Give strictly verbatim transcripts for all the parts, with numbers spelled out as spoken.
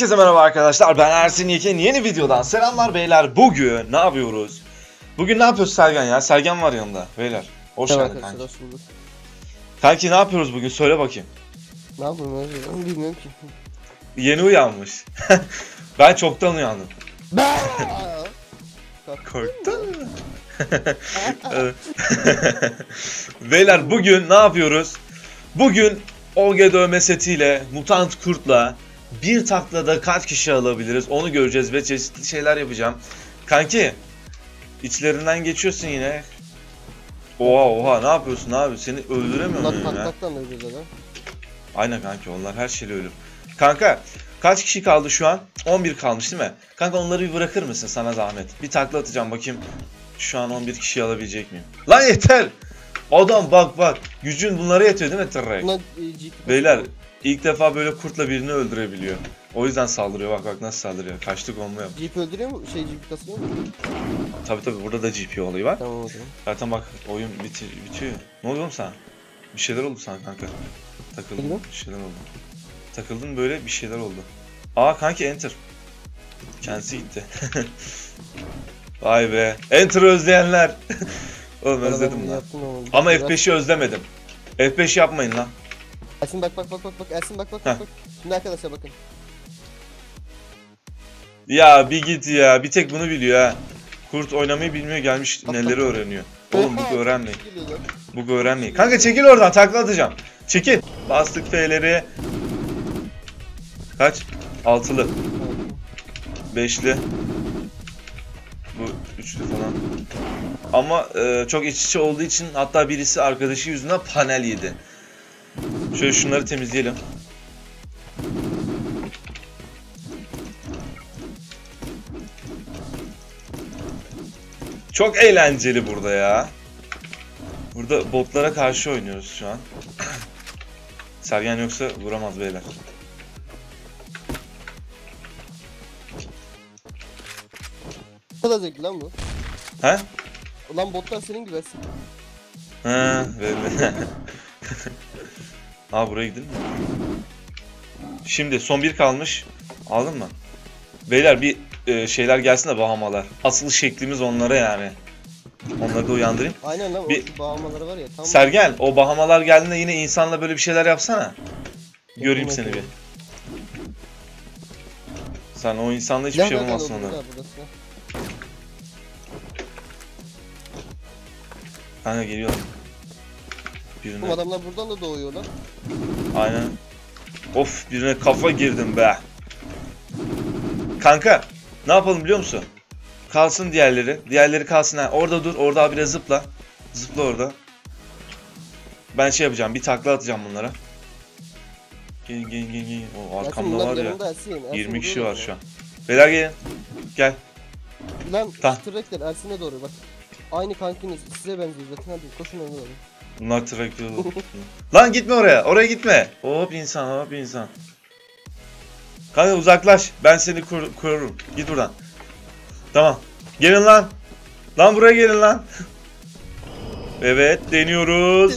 Herkese merhaba arkadaşlar, ben Ersin Yekin. Yeni videodan selamlar beyler. Bugün ne yapıyoruz? Bugün ne yapıyoruz Sergen ya? Sergen var yanında beyler. Hoş geldin kanki. Kanki ne yapıyoruz bugün? Söyle bakayım. Ne yapayım ben bilmiyorum ki. Yeni uyanmış. Ben çoktan uyandım. Korktun mu? Beyler bugün ne yapıyoruz? Bugün O G dövme setiyle, mutant kurtla bir taklada kaç kişi alabiliriz onu göreceğiz ve çeşitli şeyler yapacağım. Kanki içlerinden geçiyorsun yine. Oha oha ne yapıyorsun abi, seni öldüremiyor muyum ya? Taklaktan öleceğiz adam. Aynen kanki, onlar her şeyle ölür. Kanka kaç kişi kaldı şu an? on bir kalmış değil mi? Kanka onları bir bırakır mısın sana zahmet? Bir takla atacağım bakayım. Şu an on bir kişi alabilecek miyim? Lan yeter! Adam bak bak. Gücün bunlara yetiyor değil mi tırrek? E, Beyler ilk defa böyle kurtla birini öldürebiliyor. O yüzden saldırıyor, bak bak nasıl saldırıyor. Kaçtık olmuyor. Jeep öldürüyor mu? Şey Jeep kasıyor mu? Tabi tabi burada da G P olayı var. Tamam o zaman. Zaten bak oyun biti bitiyor. Ne oluyor oğlum sana? Bir şeyler oldu sana kanka. Takıldın. Bilmiyorum. Bir şeyler oldu. Takıldın böyle bir şeyler oldu. Aa kanki enter. Kendisi gitti. Vay be. Enter özleyenler. Oğlum özledim lan. Ama F beşi özlemedim. F beş yapmayın lan. Ersin bak bak bak bak bak Ersin bak bak Heh. bak. Şimdi arkadaşlar bakın. Ya bir git ya. Bir tek bunu biliyor ha. Kurt oynamayı bilmiyor, gelmiş Bak, neleri bak. öğreniyor. Oğlum bu öğrenmeyin. Geliyor lan. Bu öğrenmeyin. Kanka çekil oradan, takla atacağım. Çekil. Bastık F'leri. Kaç? Altılı. Beşli. Bu üçlü falan. Ama e, çok iç içe olduğu için hatta birisi arkadaşı yüzünden panel yedi. Şöyle şunları temizleyelim. Çok eğlenceli burada ya. Burada botlara karşı oynuyoruz şu an. Sergen yoksa vuramaz beyler. Ne kadar zevkli lan bu. He? Ulan botlar senin gibi Ersin. He, belli. Aa buraya gidelim mi? Şimdi son bir kalmış. Aldın mı? Beyler bir e, şeyler gelsin de Bahamalar. Asıl şeklimiz onlara yani. Onları da uyandırayım. Aynen lan Bir- o bağlamaları var ya. Tam Sergen o Bahamalar geldiğinde yine insanla böyle bir şeyler yapsana. Göreyim seni bir. Sen o insanla hiçbir Gel, şey gel, gel, yapamazsın orada, onlara. burada, burası. Kanka geliyor. Birine. Bu adamlar buradan da doğuyor lan. Aynen. Of birine kafa girdim be. Kanka ne yapalım biliyor musun? Kalsın diğerleri. Diğerleri kalsın ha. Orada dur. Orada abire zıpla. Zıpla orada. Ben şey yapacağım. Bir takla atacağım bunlara. Gelin gelin gelin gelin. O Ersin, arkamda bunlar var ya. yanında Ersin, Ersin yirmi kişi vuruyor var ya. şu an. Beyler gelin. Gel. Lan Tamam. Trekler Ersin'e doğru bak. Aynı kankiniz size benziyor zaten, hadi koşun önüne doğru. Bunlar traktör. Lan gitme oraya. Oraya gitme. Hop insan hop insan. Kanka uzaklaş. Ben seni kur korurum. Git buradan. Tamam. Gelin lan. Lan buraya gelin lan. Evet deniyoruz.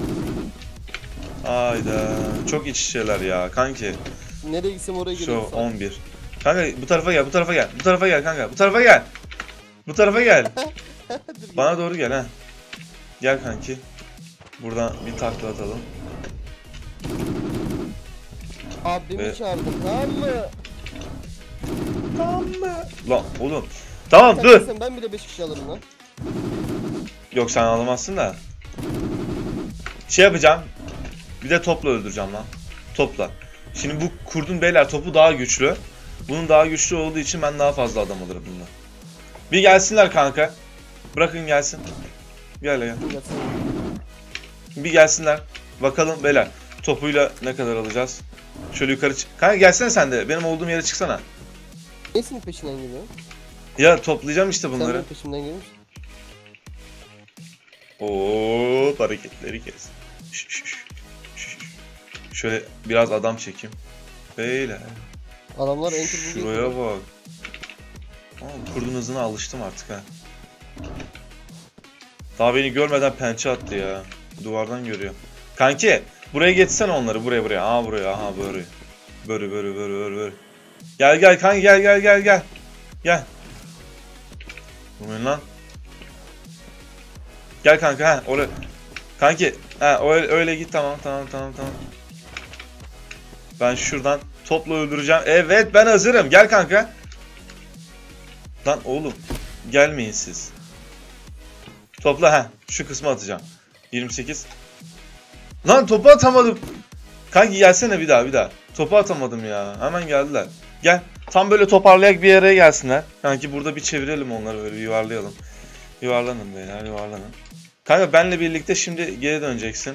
Hayda. Çok iç içeler ya kanki. Nereye gitsem oraya Şu geliyorum. on bir. Kanka bu tarafa gel. Bu tarafa gel. Bu tarafa gel kanka. Bu tarafa gel. Bu tarafa gel. Bana doğru gel ha. Gel kanki. Buradan bir takla atalım. Abimi Ve- çağırdım, tamam mı? Tamam mı? Lan oğlum. Tamam Sen dur. dersen ben bile beş kişi alırım lan. Yok sen alamazsın da. Şey yapacağım. Bir de topla öldüreceğim lan. Topla. Şimdi bu kurdun beyler topu daha güçlü. Bunun daha güçlü olduğu için ben daha fazla adam alırım bununla. Bir gelsinler kanka. Bırakın gelsin. Gel gel. Gelsin. Bir gelsinler. Bakalım beyler. Topuyla ne kadar alacağız? Şöyle yukarı çık. Kanka gelsene sen de. Benim olduğum yere çıksana. Niye senin peşinden geliyor? Ya toplayacağım işte Sen bunları. benim peşimden gelmiş. Oo, hareketleri kes. Şş, şş, şş, şş. Şöyle biraz adam çekeyim. Beyler. Adamlar enter buluyor. Şuraya bak. Aa, kurdun hızına alıştım artık ha. Daha beni görmeden pençe attı ya. Duvardan görüyor. Kanki buraya geçsene onları, buraya buraya. Aa buraya, aha böyle. Böyle böyle böyle böyle böyle. Gel gel kanka gel gel gel gel. Gel. Vurmayın lan. Gel kanka ha oraya. Kanki ha öyle, öyle git tamam tamam tamam tamam. Ben şuradan topla öldüreceğim. Evet ben hazırım. Gel kanka. Lan oğlum gelmeyin siz. Topla ha şu kısmı atacağım. yirmi sekiz. Lan topu atamadım. Kanki gelsene bir daha bir daha. Topu atamadım ya. Hemen geldiler. Gel. Tam böyle toparlayak bir yere gelsinler. Kanki burada bir çevirelim onları böyle bir yuvarlayalım. Yuvarlanın beyler yuvarlanın. Kanka benle birlikte şimdi geri döneceksin.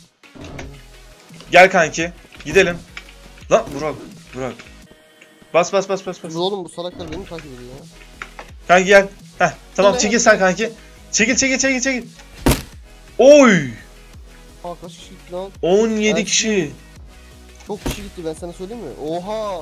Gel kanki. Gidelim. Lan Burak. Burak. Bas bas bas bas bas. Oğlum bu salaklar beni takip ediyor ya. Kanki gel. Heh, tamam çekil sen kanki. Çekil çekil çekil çekil. Oy. Aa kaç kişi gitti lan? on yedi Ben- kişi. Çok kişi gitti ben sana söyleyeyim mi? Oha.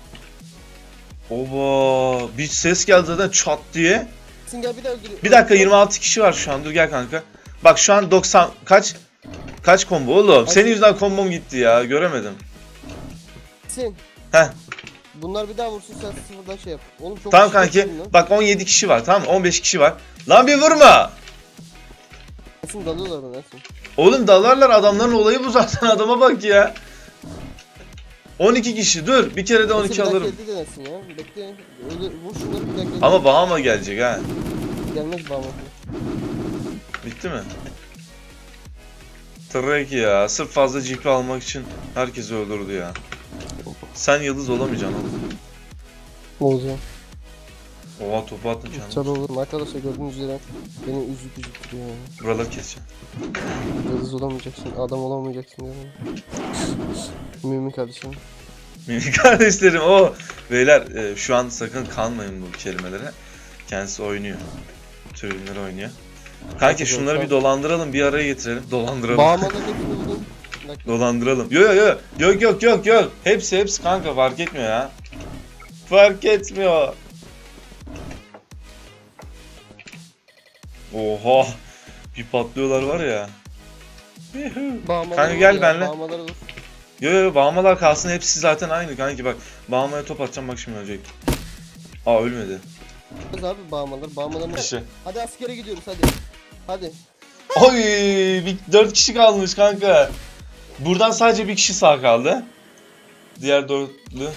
Oba. Bir ses geldi zaten çat diye. Sen gel bir daha öldür. Bir dakika yirmi altı kişi var şu an. Dur gel kanka. Bak şu an doksan kaç? Kaç combo oğlum? Ay- Senin yüzünden kombom gitti ya. Göremedim. Sen. Heh. Bunlar bir daha vursun sen sıfırdan şey yap. Oğlum çok Tamam kişi kanki. gitti lan. Bak on yedi kişi var tamam mı? on beş kişi var. Lan bir vurma. Ersin dalıyorlar bana Ersin. Oğlum dalarlar adamların olayı bu zaten. Adama bak ya. on iki kişi dur. Bir kere de on iki Ersin, bir alırım. dakika elde denersin ya. Bekle. Öyle vur şunları bir dakika. Ama Bahama gelecek ha. Gelmez bağımlı. Bitti mi? Trek ya. Sırf fazla G P almak için herkesi öldürdü ya. Sen yıldız olamayacaksın oğlum. Olacağım. Oha topu attın Çar canım. olurum. Arkadaşlar gördüğünüz üzere beni üzüp üzüp duruyor. Yani. Buraları keseceğim. Yıldız olamayacaksın, adam olamayacaksın diyor bana. Mümin kardeşim. Benim kardeşlerim o. Beyler e, şu an sakın kanmayın bu kelimelere. Kendisi oynuyor. Tribünler oynuyor. Kanki şunları bir dolandıralım, bir araya getirelim. Dolandıralım. Bağımlıların hepsini buldum. Bir dakika. Dolandıralım. Yok yok yok. Yok yok yok yok. Hepsi hepsi kanka fark etmiyor ya. Fark etmiyor. Oha. Bir patlıyorlar var ya. Bağımlıları Kanka vur gel ya, benle. Bağımlıları vur. Yo yo bağlamalar kalsın hepsi zaten aynı kanki bak. Bağlamaya top atacağım bak şimdi ölecek. Aa ölmedi. Biz abi bağımlılar, bağımlılarına. Kişi. Hadi askere gidiyoruz hadi. Hadi. Oy bir, dört kişi kalmış kanka. Buradan sadece bir kişi sağ kaldı. Diğer dörtlü.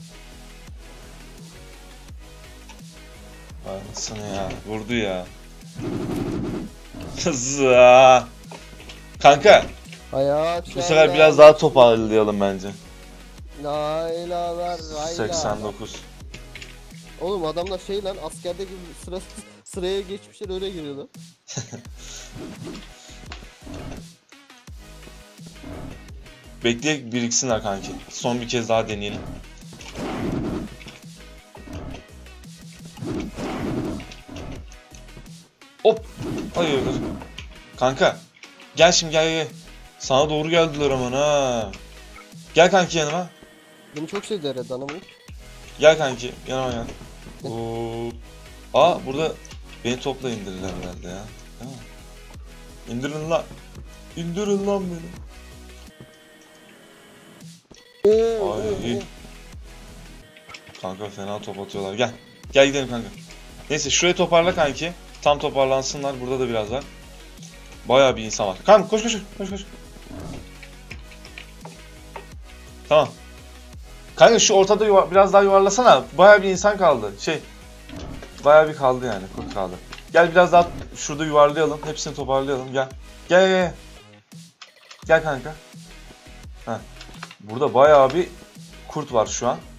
Anasını ya vurdu ya. Zaa. Kanka Hayat. bu sefer biraz daha toparlayalım bence. Laylalar, layla. seksen dokuz. Oğlum adamlar şey lan askerde gibi sıra sıraya geçmişler öyle giriyorlar. Bekleyek biriksinler kanki. Son bir kez daha deneyelim. Hop. Hayırdır. Kanka. Gel şimdi gel gel. Sana doğru geldiler aman ha. Gel kanki yanıma. Beni çok sevdi herhalde anamı. Gel kanki yanıma gel. Oo. Aa burada beni topla indirirler herhalde ya. Değil mi? İndirin lan. İndirin lan beni. Oo, Ay. oo, oo. Kanka fena top atıyorlar. Gel. Gel gidelim kanka. Neyse şurayı toparla kanki. Tam toparlansınlar. Burada da biraz var. Bayağı bir insan var. Kanka koş koş koş koş. Tamam. Kanka şu ortada yuva- biraz daha yuvarlasana. Bayağı bir insan kaldı. Şey. Bayağı bir kaldı yani. Kurt kaldı. Gel biraz daha şurada yuvarlayalım. Hepsini toparlayalım. Gel. Gel gel gel. Gel kanka. Heh. Burada bayağı bir kurt var şu an.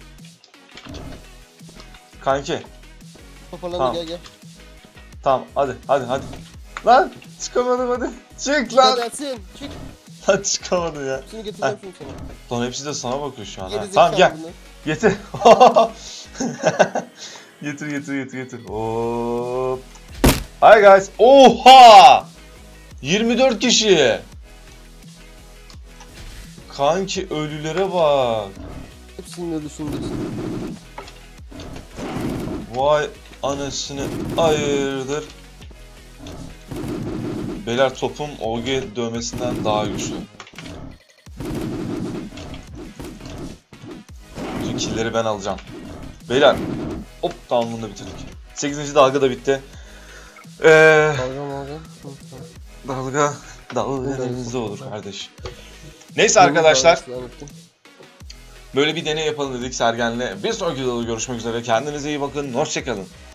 Kanki. Toparlandı Tamam. gel gel. Tamam hadi hadi hadi. Lan çıkamadım hadi. Çık lan. Hadi Ersin çık. Lan çıkamadım ya. Şimdi getireceğim şimdi sana. Lan hepsi de sana bakıyor şu an. Ha. Geri Tamam gel. bunlar. Getir. getir getir getir getir. Hop. Hi guys. Oha! yirmi dört kişi. Kanki ölülere bak. Hepsinin ölüsünü bilsin. Vay anasını hayırdır. Beyler topum O G dövmesinden daha güçlü. Killleri ben alacağım. Beyler. Hop tamam bunu da bitirdik. sekizinci dalga da bitti. Ee, Dalga mı alacağım? dalga dalga elimizde olur kardeş. Neyse arkadaşlar. Böyle bir deney yapalım dedik Sergen'le. Bir sonraki videoda görüşmek üzere. Kendinize iyi bakın. Hoşçakalın.